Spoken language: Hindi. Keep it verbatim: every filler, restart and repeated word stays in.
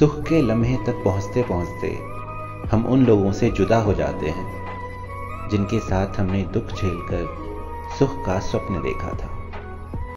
सुख के लम्हे तक पहुंचते पहुंचते हम उन लोगों से जुदा हो जाते हैं जिनके साथ हमने दुख झेलकर सुख का स्वप्न देखा था।